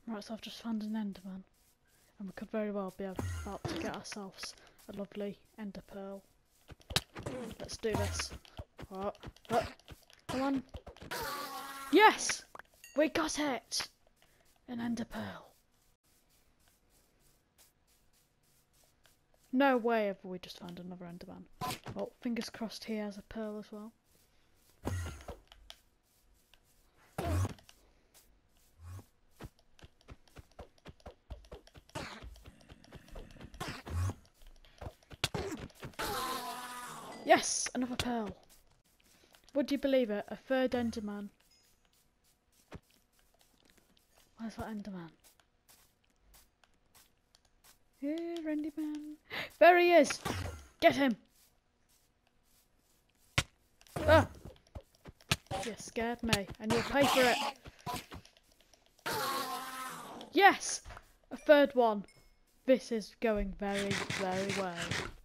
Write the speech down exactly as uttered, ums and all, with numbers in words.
Right, so I've just found an Enderman. And we could very well be about to get ourselves a lovely Ender Pearl. Let's do this. Oh, oh, come on. Yes! We got it! An Ender Pearl. No way have we just found another Enderman. Oh, fingers crossed he has a pearl as well. Yes! Another pearl. Would you believe it? A third Enderman. Where's that Enderman? Here, Enderman. There he is! Get him! Ah! You scared me, and you'll pay for it. Yes! A third one. This is going very, very well.